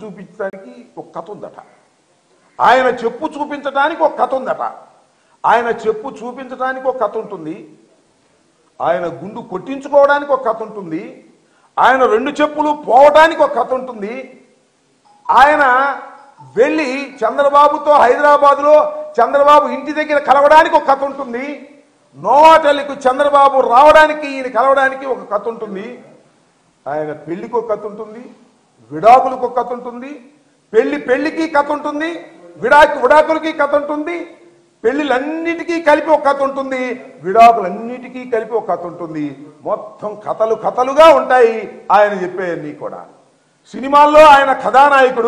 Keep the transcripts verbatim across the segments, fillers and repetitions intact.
చూపించడానికి ఒక కథ ఉందట, ఆయన చెప్పు చూపించడానికి ఒక కథ ఉందట. ఆయన చెప్పు చూపించడానికి ఒక కథ ఉంటుంది, ఆయన గుండు కొట్టించుకోవడానికి ఒక కథ ఉంటుంది, ఆయన రెండు చెప్పులు పోవడానికి ఒక కథ ఉంటుంది, ఆయన వెళ్ళి చంద్రబాబుతో హైదరాబాద్లో చంద్రబాబు ఇంటి దగ్గర కలవడానికి ఒక కథ ఉంటుంది, నోవాటెల్లికి చంద్రబాబు రావడానికి ఈయన కలవడానికి ఒక కథ ఉంటుంది, ఆయన పెళ్లికి ఒక కథ ఉంటుంది, విడాకులకు ఒక కథ ఉంటుంది, పెళ్లి పెళ్లికి కథ ఉంటుంది, విడాకు విడాకులకి కథ ఉంటుంది, పెళ్లిలన్నిటికీ కలిపి ఒక కథ ఉంటుంది, విడాకులన్నిటికీ కలిపి ఒక కథ ఉంటుంది. మొత్తం కథలు కథలుగా ఉంటాయి ఆయన చెప్పేవన్నీ కూడా. సినిమాల్లో ఆయన కథానాయకుడు,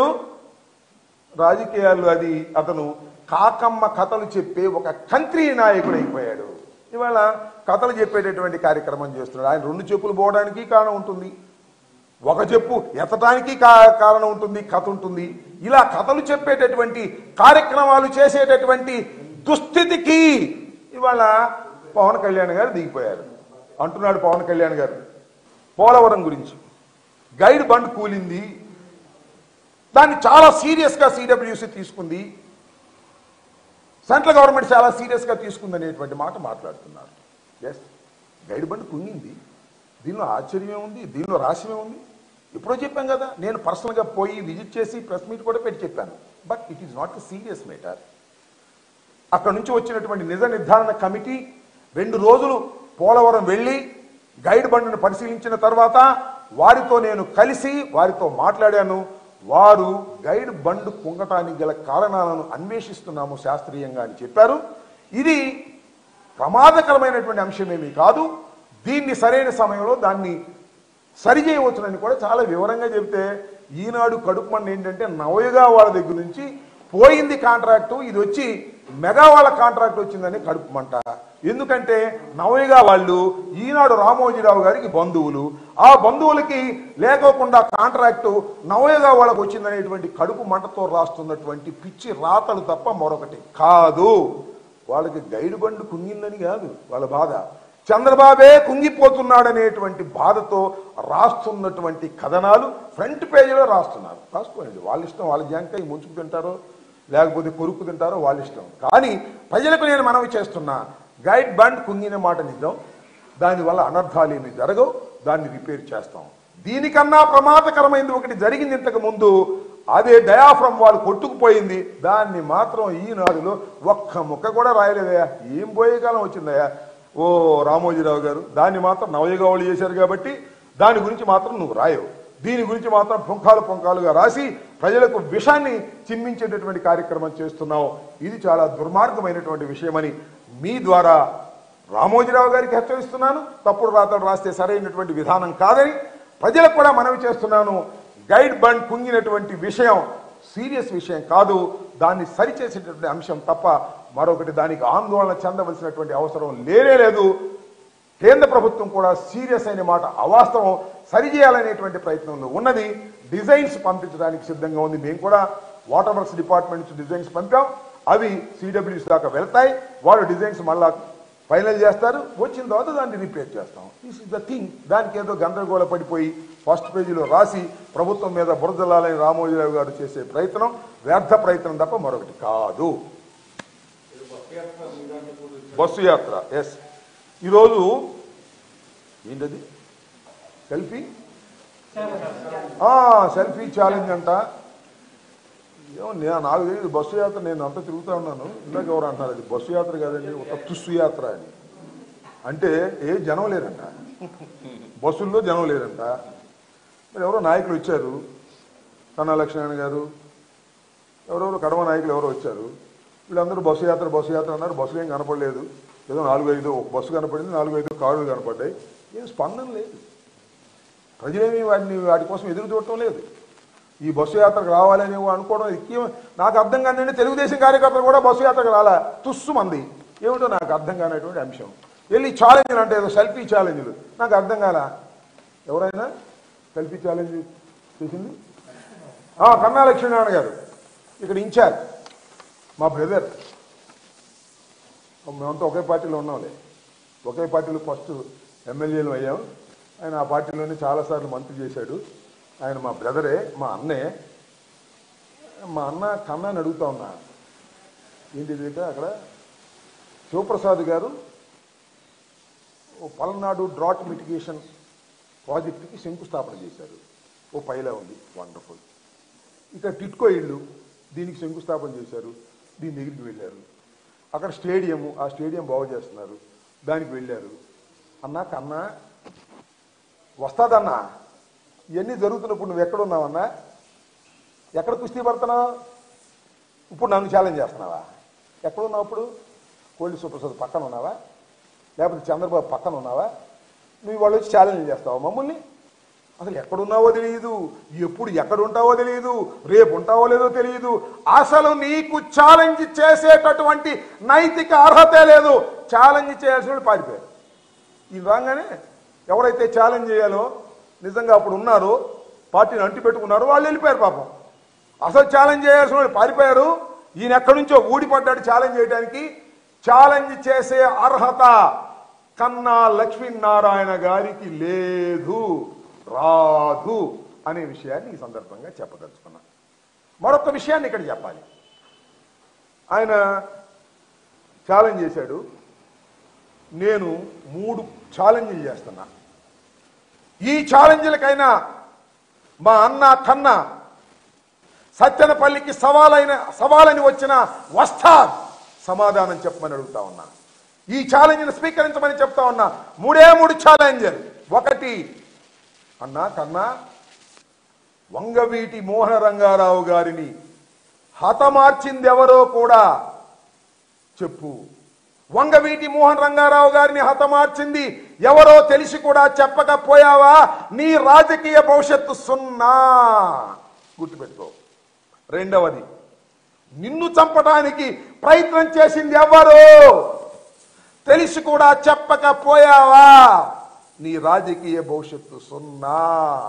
రాజకీయాల్లో అది అతను కాకమ్మ కథలు చెప్పే ఒక కంత్రి నాయకుడు అయిపోయాడు. ఇవాళ కథలు చెప్పేటటువంటి కార్యక్రమం చేస్తున్నాడు. ఆయన రెండు చెప్పులు పోవడానికి కారణం ఉంటుంది, ఒక చెప్పు ఎత్తడానికి కారణం ఉంటుంది, కథ ఉంటుంది. ఇలా కథలు చెప్పేటటువంటి కార్యక్రమాలు చేసేటటువంటి దుస్థితికి ఇవాళ పవన్ కళ్యాణ్ గారు దిగిపోయారు. అంటున్నాడు పవన్ కళ్యాణ్ గారు పోలవరం గురించి, గైడ్ బండ్ కూలింది, దాన్ని చాలా సీరియస్గా సిడబ్ల్యూసీ తీసుకుంది, సెంట్రల్ గవర్నమెంట్ చాలా సీరియస్గా తీసుకుంది అనేటువంటి మాట మాట్లాడుతున్నారు. ఎస్, గైడ్ బండ్ కుంగింది, దీనిలో ఆశ్చర్యమే ఉంది, దీనిలో రహస్యమే ఉంది. ఎప్పుడో చెప్పాం కదా, నేను పర్సనల్గా పోయి విజిట్ చేసి ప్రెస్ మీట్ కూడా పెట్టి చెప్పాను. But it is not a serious matter. అక్కడ నుంచి వచ్చినటువంటి నిజ నిర్ధారణ కమిటీ రెండు రోజులు పోలవరం వెళ్ళి గైడ్ బండ్ను పరిశీలించిన తర్వాత వారితో నేను కలిసి వారితో మాట్లాడాను. వారు గైడ్ బండ్ కుంగటానికి గల కారణాలను అన్వేషిస్తున్నాము శాస్త్రీయంగా అని చెప్పారు. ఇది ప్రమాదకరమైనటువంటి అంశమేమీ కాదు, దీన్ని సరైన సమయంలో దాన్ని సరిచేయవచ్చునని కూడా చాలా వివరంగా చెబితే, ఈనాడు కడుపు మండ ఏంటంటే నవయుగా వాళ్ళ దగ్గర నుంచి పోయింది కాంట్రాక్టు, ఇది వచ్చి మెగా వాళ్ళ కాంట్రాక్ట్ వచ్చిందని కడుపు మంట. ఎందుకంటే నవయుగా వాళ్ళు ఈనాడు రామోజీరావు గారికి బంధువులు, ఆ బంధువులకి లేకోకుండా కాంట్రాక్టు నవయుగా వాళ్ళకు వచ్చిందనేటువంటి కడుపు మంటతో రాస్తున్నటువంటి పిచ్చి రాతలు తప్ప మరొకటి కాదు. వాళ్ళకి గైడ్ బండ్ కుంగిందని కాదు వాళ్ళ బాధ, చంద్రబాబే కుంగిపోతున్నాడనేటువంటి బాధతో రాస్తున్నటువంటి కథనాలు ఫ్రంట్ పేజీలో రాస్తున్నారు. రాసుకోండి, వాళ్ళ ఇష్టం, వాళ్ళ జాంకాయ ముంచుకు తింటారో లేకపోతే కొరుక్కు తింటారో వాళ్ళ ఇష్టం. కానీ ప్రజలకు నేను మనవి చేస్తున్నా, గైడ్ బండ్ కుంగిన మాట నిజం, దానివల్ల అనర్థాలు ఏమి జరగవు, దాన్ని రిపేర్ చేస్తాం. దీనికన్నా ప్రమాదకరమైనది ఒకటి జరిగింది ఇంతకు ముందు, అదే డయాఫ్రమ్ వాళ్ళు కొట్టుకుపోయింది, దాన్ని మాత్రం ఈనాడులో ఒక్క ముక్క కూడా రాయలేదయా. ఏం పోయే కాలం వచ్చిందయా ఓ రామోజీరావు గారు, దాన్ని మాత్రం నవయుగావులు చేశారు కాబట్టి దాని గురించి మాత్రం నువ్వు రాయవు, దీని గురించి మాత్రం పుంఖాలు పుంఖాలుగా రాసి ప్రజలకు విషాన్ని చిమ్మించేటటువంటి కార్యక్రమం చేస్తున్నావు. ఇది చాలా దుర్మార్గమైనటువంటి విషయమని మీ ద్వారా రామోజీరావు గారికి హెచ్చరిస్తున్నాను. తప్పుడు రాతలు రాస్తే సరైనటువంటి విధానం కాదని ప్రజలకు కూడా మనవి చేస్తున్నాను. గైడ్ బండ్ కుంగినటువంటి విషయం సీరియస్ విషయం కాదు, దాన్ని సరిచేసేటటువంటి అంశం తప్ప మరొకటి దానికి ఆందోళన చెందవలసినటువంటి అవసరం లేనే లేదు. కేంద్ర ప్రభుత్వం కూడా సీరియస్ అయిన మాట అవాస్తవం, సరిచేయాలనేటువంటి ప్రయత్నంలో ఉన్నది. డిజైన్స్ పంపించడానికి సిద్ధంగా ఉంది. మేము కూడా వాటర్ వర్క్స్ డిపార్ట్మెంట్ నుంచి డిజైన్స్ పంపాం, అవి సిడబ్ల్యూసీ దాకా వెళ్తాయి, వాళ్ళు డిజైన్స్ మళ్ళా ఫైనల్ చేస్తారు, వచ్చిన తర్వాత దాన్ని రిపేర్ చేస్తాం. This is the thing. దానికి ఏదో గందరగోళ పడిపోయి ఫస్ట్ పేజీలో రాసి ప్రభుత్వం మీద బురదలాలని రామోజీరావు గారు చేసే ప్రయత్నం వ్యర్థ ప్రయత్నం తప్ప మరొకటి కాదు. బస్సు యాత్ర, ఎస్, ఈరోజు ఏంటది సెల్ఫీ సెల్ఫీ ఛాలెంజ్ అంట. ఏమో నాకు తెలియదు, బస్సు యాత్ర నేను అంతా తిరుగుతూ ఉన్నాను. ఇందాక ఎవరు అంటున్నారు అది బస్సు యాత్ర కాదండి, ఒక తుస్సు యాత్ర అని. అంటే ఏ జనం లేరంట, బస్సుల్లో జనం లేరంట. మరి ఎవరో నాయకులు వచ్చారు, కన్నా లక్ష్మణ్ గారు, ఎవరెవరు కడమ నాయకులు ఎవరో వచ్చారు. వీళ్ళందరూ బస్సు యాత్ర బస్సు యాత్ర అన్నారు. బస్సులు ఏం కనపడలేదు, ఏదో నాలుగు ఐదు ఒక బస్సు కనపడింది, నాలుగు ఐదు కారులు కనపడ్డాయి. ఏం స్పందన లేదు, ప్రజలేమి వాటిని వాటి కోసం ఎదురు చూడటం లేదు. ఈ బస్సు యాత్రకు రావాలని అనుకోవడం ఎక్కి నాకు అర్థం కాదండి. తెలుగుదేశం కార్యకర్తలు కూడా బస్సు యాత్రకు రాలా, తుస్సు మంది, ఏమిటో నాకు అర్థం కానటువంటి అంశం. వెళ్ళి ఛాలెంజ్లు అంటే ఏదో సెల్ఫీ ఛాలెంజ్లు, నాకు అర్థం కాల. ఎవరైనా సెల్ఫీ ఛాలెంజ్ చేసింది కన్నా లక్ష్మీనారాయణ గారు, ఇక్కడ ఇన్ఛార్జ్ మా బ్రదర్. మేమంతా ఒకే పార్టీలో ఉన్నాంలే, ఒకే పార్టీలో ఫస్ట్ ఎమ్మెల్యేలు అయ్యాం. ఆయన ఆ పార్టీలోనే చాలాసార్లు మంత్రి చేశాడు. ఆయన మా బ్రదరే, మా అన్నే. మా అన్న కన్నాని అడుగుతా ఉన్నా, ఏంటిది అక్కడ శివప్రసాద్ గారు ఓ పల్నాడు డ్రాట్ మిటిగేషన్ ప్రాజెక్టుకి శంకుస్థాపన చేశారు. ఓ పైలా ఉంది, వండర్ఫుల్. ఇక టిట్కో ఇళ్ళు దీనికి శంకుస్థాపన చేశారు, దీని దగ్గరికి వెళ్ళారు. అక్కడ స్టేడియము, ఆ స్టేడియం బాగు చేస్తున్నారు, దానికి వెళ్ళారు. అన్నా కన్నా వస్తాదన్నా, ఇవన్నీ జరుగుతున్నప్పుడు నువ్వు ఎక్కడున్నావన్నా? ఎక్కడ కుస్తీ పడుతున్నావు? ఇప్పుడు నన్ను ఛాలెంజ్ చేస్తున్నావా? ఎక్కడున్నావు ఇప్పుడు? కోళ్ళి సుప్రసాద్ పక్కన ఉన్నావా, లేకపోతే చంద్రబాబు పక్కన ఉన్నావా? నువ్వు వాళ్ళు వచ్చి ఛాలెంజ్ చేస్తావా మమ్మల్ని? అసలు ఎక్కడున్నావో తెలియదు, ఎప్పుడు ఎక్కడ ఉంటావో తెలియదు, రేపు ఉంటావో లేదో తెలియదు. అసలు నీకు ఛాలెంజ్ చేసేటటువంటి నైతిక అర్హత లేదు. ఛాలెంజ్ చేయాల్సిన వాళ్ళు పారిపోయారు. ఈ రాగానే ఎవరైతే ఛాలెంజ్ చేయాలో నిజంగా అప్పుడు ఉన్నారో, పార్టీని అంటి పెట్టుకున్నారో వాళ్ళు వెళ్ళిపోయారు పాపం. అసలు ఛాలెంజ్ చేయాల్సిన వాళ్ళు పారిపోయారు. ఈయన ఎక్కడి నుంచో ఊడిపడ్డాడు ఛాలెంజ్ చేయడానికి. ఛాలెంజ్ చేసే అర్హత కన్నా లక్ష్మీనారాయణ గారికి లేదు, రాదు అనే విషయాన్ని ఈ సందర్భంగా చెప్పదలుచుకున్నా. మరొక విషయాన్ని ఇక్కడ చెప్పాలి. ఆయన ఛాలెంజ్ చేశాడు, నేను మూడు ఛాలెంజ్లు చేస్తున్నా. ఈ ఛాలెంజ్లకైనా మా అన్న కన్నా సత్తెనపల్లికి సవాలైన సవాలని వచ్చిన వస్తా సమాధానం చెప్పమని అడుగుతా ఉన్నా. ఈ ఛాలెంజ్ని స్వీకరించమని చెప్తా ఉన్నా. మూడే మూడు ఛాలెంజ్లు. ఒకటి, అన్నా కన్నా వంగవీటి మోహన రంగారావు గారిని హతమార్చింది ఎవరో కూడా చెప్పు. వంగవీటి మోహన్ రంగారావు గారిని హతమార్చింది ఎవరో తెలిసి కూడా చెప్పకపోయావా? నీ రాజకీయ భవిష్యత్తు సున్నా, గుర్తుపెట్టుకో. రెండవది, నిన్ను చంపడానికి ప్రయత్నం చేసింది ఎవరు తెలిసి కూడా చెప్పకపోయావా? నీ రాజకీయ భవిష్యత్తు సున్నా.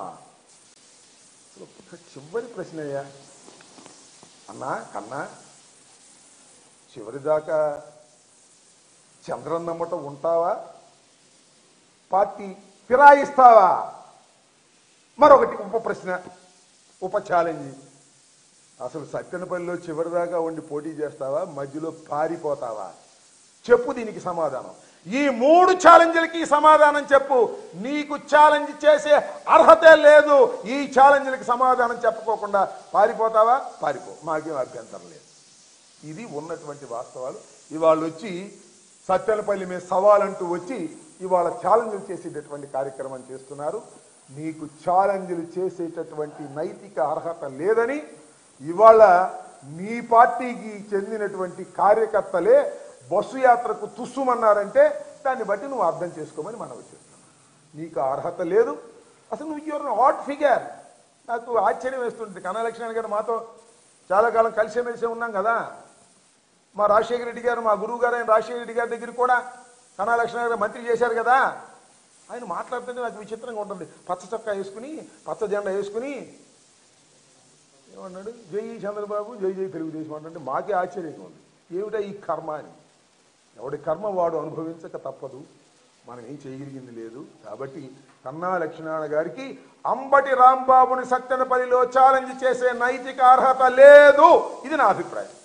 చివరి ప్రశ్న అయ్యా, అన్నా కన్నా చివరిదాకా చంద్రన్ నమ్మట ఉంటావా? పార్టీ ఫిరాయిస్తావా? మరొకటి ఉప ప్రశ్న, ఉప ఛాలెంజ్. అసలు సత్తెనపల్లిలో చివరిదాకా ఉండి పోటీ చేస్తావా, మధ్యలో పారిపోతావా? చెప్పు దీనికి సమాధానం. ఈ మూడు ఛాలెంజ్లకి సమాధానం చెప్పు. నీకు ఛాలెంజ్ చేసే అర్హతే లేదు. ఈ ఛాలెంజ్లకి సమాధానం చెప్పుకోకుండా పారిపోతావా? పారిపో, మాకేం అభ్యంతరం లేదు. ఇది ఉన్నటువంటి వాస్తవాలు. ఇవాళ వచ్చి సత్తెనపల్లి మీద సవాలంటూ వచ్చి ఇవాళ ఛాలెంజ్లు చేసేటటువంటి కార్యక్రమం చేస్తున్నారు. నీకు ఛాలెంజ్లు చేసేటటువంటి నైతిక అర్హత లేదని ఇవాళ నీ పార్టీకి చెందినటువంటి కార్యకర్తలే బస్సు యాత్రకు తుస్సుమన్నారంటే దాన్ని బట్టి నువ్వు అర్థం చేసుకోమని మనం వచ్చేస్తున్నాం. నీకు అర్హత లేదు. అసలు నువ్వు యువర్ హాట్ ఫిగర్. నాకు ఆశ్చర్యం వేస్తుంటుంది. కన్నా లక్ష్మణ్ గారు మాతో చాలా కాలం కలిసే మెలిసే ఉన్నాం కదా. మా రాజశేఖర రెడ్డి గారు, మా గురువు గారు అయిన రాజశేఖర రెడ్డి గారి దగ్గర కూడా కన్నా లక్ష్మణ్ గారు మంత్రి చేశారు కదా. ఆయన మాట్లాడుతుంటే నాకు విచిత్రంగా ఉంటుంది. పచ్చ చొక్కా వేసుకుని, పచ్చ జెండా వేసుకుని ఏమన్నాడు, జై చంద్రబాబు, జై జై తెలుగుదేశం అంటే మాకే ఆశ్చర్యంగా ఉంది. ఏమిటా ఈ కర్మ అని. ఎవడి కర్మ వాడు అనుభవించక తప్పదు. మనం ఏం చేయగలిగింది లేదు. కాబట్టి కన్నా లక్ష్మీనారాయణ గారికి అంబటి రాంబాబుని సత్తెనపల్లిలో ఛాలెంజ్ చేసే నైతిక అర్హత లేదు. ఇది నా అభిప్రాయం.